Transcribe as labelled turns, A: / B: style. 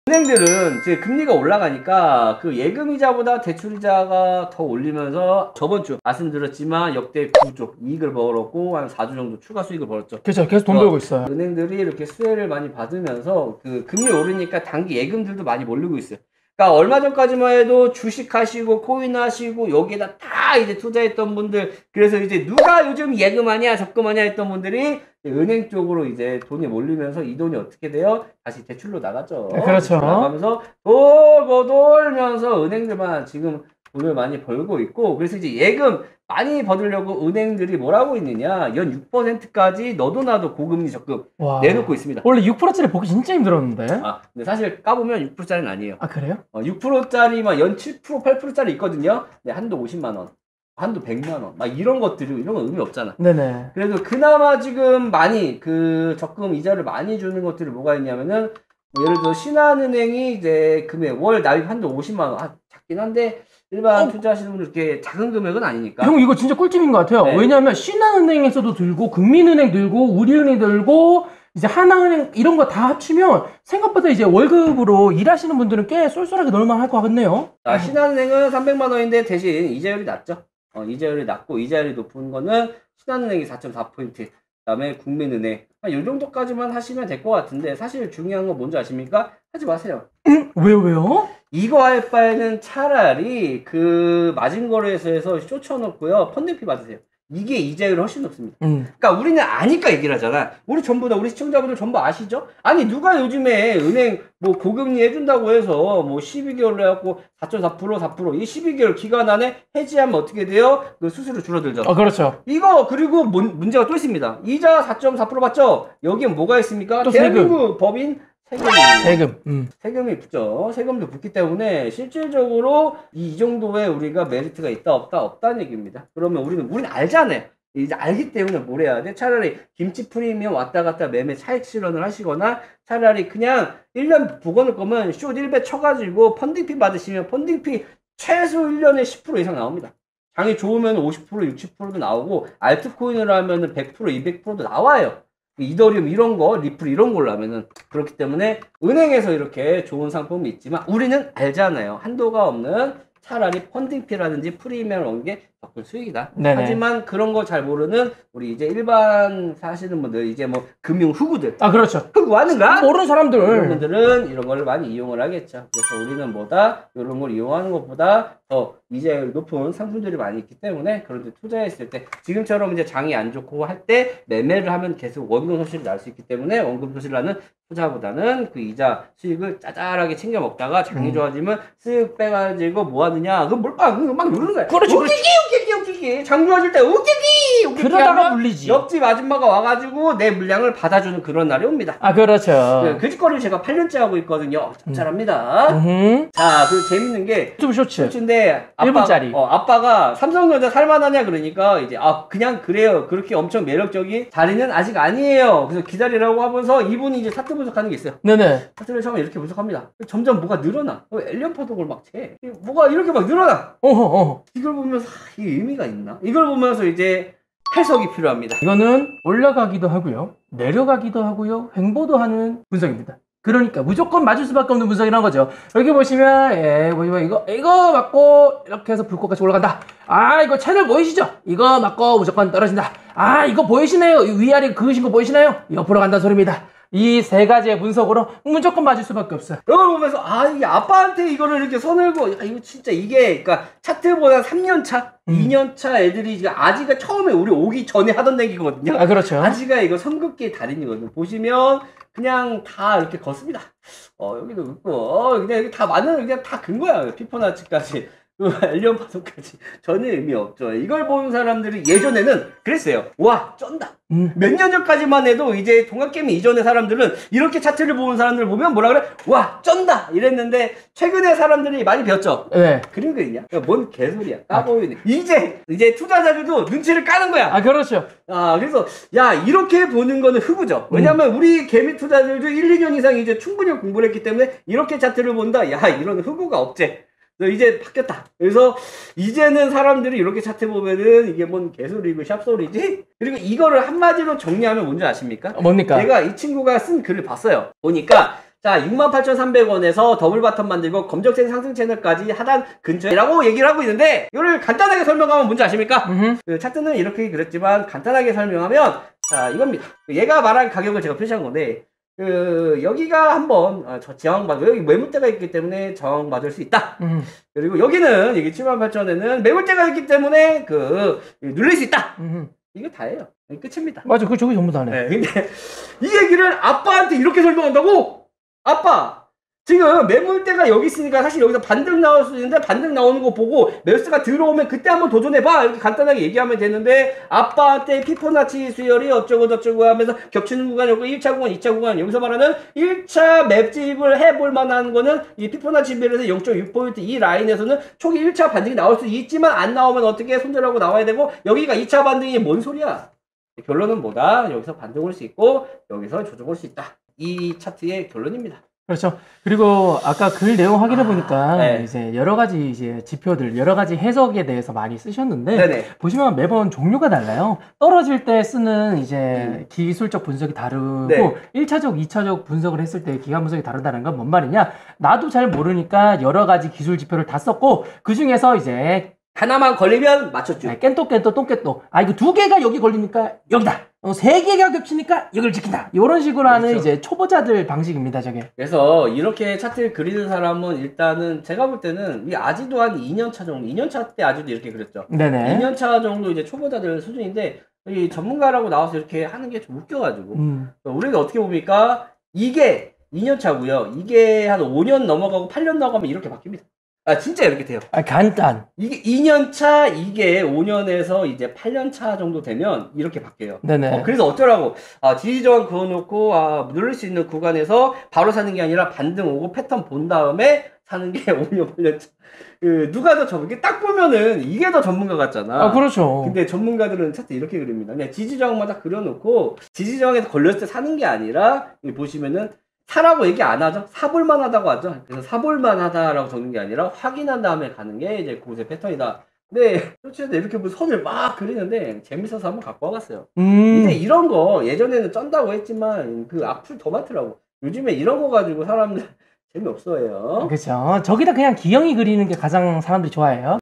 A: 은행들은 이제 금리가 올라가니까 그 예금이자보다 대출이자가 더 올리면서 저번 주 말씀드렸지만 역대 9조 이익을 벌었고 한 4조 정도 추가 수익을 벌었죠.
B: 그렇죠. 계속 돈 벌고 있어요.
A: 은행들이 이렇게 수혜를 많이 받으면서 그 금리 오르니까 단기 예금들도 많이 몰리고 있어요. 그러니까 얼마 전까지만 해도 주식 하시고 코인 하시고 여기에다 다 이제 투자했던 분들, 그래서 이제 누가 요즘 예금하냐 적금하냐 했던 분들이 은행 쪽으로 이제 돈이 몰리면서 이 돈이 어떻게 돼요? 다시 대출로 나갔죠.
B: 그렇죠.
A: 나가면서 돌고 돌면서 은행들만 지금 돈을 많이 벌고 있고, 그래서 이제 예금 많이 받으려고 은행들이 뭘 하고 있느냐, 연 6%까지 너도 나도 고금리 적금 내놓고 있습니다.
B: 원래 6%짜리 보기 진짜 힘들었는데.
A: 근데 사실 까보면 6%짜리는 아니에요. 6%짜리만 연 7%, 8%짜리 있거든요. 네, 한도 50만원, 한도 100만원, 막 이런 것들이, 이런 건 의미 없잖아.
B: 네네.
A: 그래도 그나마 지금 많이 그 적금 이자를 많이 주는 것들이 뭐가 있냐면은, 뭐 예를 들어 신한은행이 이제 금액 월 납입 한도 50만원, 작긴 한데 일반 투자하시는 분들 이렇게 작은 금액은 아니니까.
B: 형 이거 진짜 꿀팁인 것 같아요. 네. 왜냐하면 신한은행에서도 들고 국민은행 들고 우리은행 들고 이제 하나은행 이런 거 다 합치면 생각보다 이제 월급으로 일하시는 분들은 꽤 쏠쏠하게 넣을만 할 것 같네요.
A: 신한은행은 300만 원인데 대신 이자율이 낮죠. 이자율이 낮고, 이자율이 높은 거는 신한은행이 4.4%, 그다음에 국민은행 이 정도까지만 하시면 될 것 같은데, 사실 중요한 건 뭔지 아십니까? 하지 마세요.
B: 왜요?
A: 이거 할 바에는 차라리 그 마진거래소에서 쫓아놓고요, 펀딩피 받으세요. 이게 이자율이 훨씬 높습니다. 그러니까 우리는 아니까 얘기를 하잖아. 우리 전부 다, 우리 시청자분들 전부 아시죠? 아니 누가 요즘에 은행 뭐 고금리 해준다고 해서 뭐 12개월로 해갖고 4.4%, 4%, 이 12개월 기간 안에 해지하면 어떻게 돼요? 그 수수료 줄어들죠.
B: 그렇죠.
A: 이거, 그리고 문제가 또 있습니다. 이자 4.4% 받죠? 여기에 뭐가 있습니까?
B: 또
A: 대한민국 법인
B: 세금.
A: 세금이 붙죠. 세금도 붙기 때문에 실질적으로 이 정도의 우리가 메리트가 있다 없다는 얘기입니다. 그러면 우리는 알잖아요. 이제 알기 때문에 뭘 해야 돼? 차라리 김치 프리미엄 왔다 갔다 매매 차익 실현을 하시거나, 차라리 그냥 1년 보관할 거면 숏 1배 쳐가지고 펀딩피 받으시면 펀딩피 최소 1년에 10% 이상 나옵니다. 장이 좋으면 50%, 60%도 나오고, 알트코인을 하면은 100%, 200%도 나와요. 이더리움 이런 거, 리플 이런 걸로 하면은. 그렇기 때문에 은행에서 이렇게 좋은 상품이 있지만 우리는 알잖아요. 한도가 없는 차라리 펀딩피라든지 프리미엄을 얻는 게 적은 수익이다. 네네. 하지만 그런 거 잘 모르는 우리 이제 일반 사시는 분들, 이제 뭐 금융 흑우들.
B: 그렇죠.
A: 흑우 아는가?
B: 모르는 사람들.
A: 이런 분들은 이런 걸 많이 이용을 하겠죠. 그래서 우리는 이런 걸 이용하는 것보다 더 이자율이 높은 상품들이 많이 있기 때문에, 그런데 투자했을 때 지금처럼 이제 장이 안 좋고 할 때 매매를 하면 계속 원금 손실이 날 수 있기 때문에, 원금 손실 나는 투자보다는 그 이자 수익을 짜잘하게 챙겨 먹다가 장이 좋아지면 쓱 빼가지고 뭐 하느냐, 그거 막 누르는 거야.
B: 그렇지.
A: 웃기기. 장 좋아질 때 웃기기.
B: 그러다가 물리지.
A: 옆집 아줌마가 와가지고 내 물량을 받아주는 그런 날이 옵니다.
B: 그렇죠.
A: 그 짓거리를 제가 8년째 하고 있거든요. 잘합니다. 자, 그 재밌는 게
B: 좀
A: 쇼츠인데
B: 1분짜리.
A: 아빠가 삼성전자 살만하냐 그러니까 이제 그냥 그래요. 그렇게 엄청 매력적인 자리는 아직 아니에요. 그래서 기다리라고 하면서 이분이 이제 차트 분석하는 게 있어요.
B: 네네.
A: 차트를 처음에 이렇게 분석합니다. 점점 뭐가 늘어나. 엘리언 파동을 막 채. 뭐가 이렇게 막 늘어나. 이걸 보면서 이게 의미가 있나? 이걸 보면서 이제 해석이 필요합니다.
B: 이거는 올라가기도 하고요, 내려가기도 하고요, 횡보도 하는 분석입니다. 그러니까 무조건 맞을 수밖에 없는 분석이라는 거죠. 여기 보시면 이거 맞고 이렇게 해서 불꽃같이 올라간다. 이거 채널 보이시죠? 이거 맞고 무조건 떨어진다. 이거 보이시나요? 위아래 그으신 거 보이시나요? 옆으로 간다는 소리입니다. 이 세 가지의 분석으로 무조건 맞을 수밖에 없어요.
A: 이걸 보면서 이게 아빠한테 이거를 이렇게 서늘고, 이거 진짜 이게, 그러니까 차트보다 3년차, 2년차 애들이 아지가 처음에 우리 오기 전에 하던 얘기거든요.
B: 그렇죠.
A: 아지가 이거 선긋기의 달인이거든요. 보시면 그냥 다 이렇게 걷습니다. 여기도 긋고, 그냥 다 그냥 다 근 거야. 피보나치까지. 엘리언 파동까지 전혀 의미 없죠. 이걸 보는 사람들이 예전에는 그랬어요. 와, 쩐다. 몇 년 전까지만 해도 이제 동학개미 이전의 사람들은 이렇게 차트를 보는 사람들 보면 뭐라 그래? 와, 쩐다. 이랬는데 최근에 사람들이 많이 배웠죠.
B: 네.
A: 그림 그리냐? 뭔 개소리야. 까보이네. 이제 투자자들도 눈치를 까는 거야.
B: 그렇죠.
A: 그래서 이렇게 보는 거는 흑우죠. 왜냐면 우리 개미 투자들도 1, 2년 이상 이제 충분히 공부를 했기 때문에 이렇게 차트를 본다. 이런 흑우가 없지. 이제 바뀌었다. 그래서 이제는 사람들이 이렇게 차트 보면은 이게 뭔 개소리고 샵소리지? 그리고 이거를 한마디로 정리하면 뭔지 아십니까?
B: 뭡니까?
A: 제가 이 친구가 쓴 글을 봤어요. 보니까 자, 68,300원에서 더블 바텀 만들고 검정색 상승 채널까지 하단 근처라고 얘기를 하고 있는데, 이거를 간단하게 설명하면 뭔지 아십니까? 그 차트는 이렇게 그렸지만 간단하게 설명하면 자, 이겁니다. 얘가 말한 가격을 제가 표시한 건데, 여기가 한번 저 저항받을, 여기 매물대가 있기 때문에 저항받을 수 있다. 그리고 여기는 여기 78,000원에는 매물대가 있기 때문에 눌릴 수 있다. 이게 다예요. 끝입니다.
B: 맞아, 그 저기 전부 다네.
A: 네, 근데 이 얘기를 아빠한테 이렇게 설명한다고? 아빠, 지금 매물대가 여기 있으니까 사실 여기서 반등 나올 수 있는데, 반등 나오는 거 보고 매수가 들어오면 그때 한번 도전해봐, 이렇게 간단하게 얘기하면 되는데, 아빠한테 피보나치 수열이 어쩌고 저쩌고 하면서 겹치는 구간이 없고 1차 구간, 2차 구간, 여기서 말하는 1차 맵집을 해볼 만한 거는 이 피보나치 비율에서 0.6포인트 이 라인에서는 초기 1차 반등이 나올 수 있지만, 안 나오면 어떻게 손절하고 나와야 되고, 여기가 2차 반등이 뭔 소리야? 결론은 뭐다? 여기서 반등 올 수 있고 여기서 조정 올 수 있다. 이 차트의 결론입니다.
B: 그렇죠. 그리고 아까 글 내용 확인해 보니까
A: 네.
B: 이제 여러 가지 이제 지표들, 여러 가지 해석에 대해서 많이 쓰셨는데,
A: 네네.
B: 보시면 매번 종류가 달라요. 떨어질 때 쓰는 이제 기술적 분석이 다르고,
A: 네.
B: 1차적, 2차적 분석을 했을 때 기관 분석이 다르다는 건 뭔 말이냐? 나도 잘 모르니까 여러 가지 기술 지표를 다 썼고, 그 중에서 이제
A: 하나만 걸리면 맞췄죠.
B: 깬또 똥깨또. 아, 이거 두 개가 여기 걸리니까 여기다. 세 개가 겹치니까 여기를 지킨다. 이런 식으로 하는
A: 그렇죠.
B: 이제 초보자들 방식입니다, 저게.
A: 그래서 이렇게 차트를 그리는 사람은 일단은 제가 볼 때는 이 아지도 한 2년차 정도, 2년차 때 아지도 이렇게 그렸죠.
B: 네네.
A: 2년차 정도 이제 초보자들 수준인데, 이 전문가라고 나와서 이렇게 하는 게 좀 웃겨가지고. 우리가 어떻게 봅니까? 이게 2년차고요. 이게 한 5년 넘어가고 8년 넘어가면 이렇게 바뀝니다. 아, 진짜 이렇게 돼요.
B: 아, 간단.
A: 이게 2년차, 이게 5년에서 이제 8년차 정도 되면 이렇게 바뀌어요.
B: 네네.
A: 그래서 어쩌라고, 지지저항 그어놓고, 누를 수 있는 구간에서 바로 사는 게 아니라 반등 오고 패턴 본 다음에 사는 게 5년, 8년차. 누가 더 이게 딱 보면은 이게 더 전문가 같잖아.
B: 아, 그렇죠.
A: 근데 전문가들은 차트 이렇게 그립니다. 그냥 지지저항마다 그려놓고, 지지저항에서 걸렸을 때 사는 게 아니라, 여기 보시면은, 사라고 얘기 안 하죠? 사볼만 하다고 하죠? 그래서 사볼만 하다라고 적는 게 아니라 확인한 다음에 가는 게 이제 고세 패턴이다. 근데 솔직히 이렇게 뭐 선을 막 그리는데 재밌어서 한번 갖고 와봤어요. 근데 이런 거 예전에는 쩐다고 했지만 그 악플 더 많더라고. 요즘에 이런 거 가지고 사람들 재미없어 해요.
B: 그렇죠. 저기다 그냥 기영이 그리는 게 가장 사람들이 좋아해요.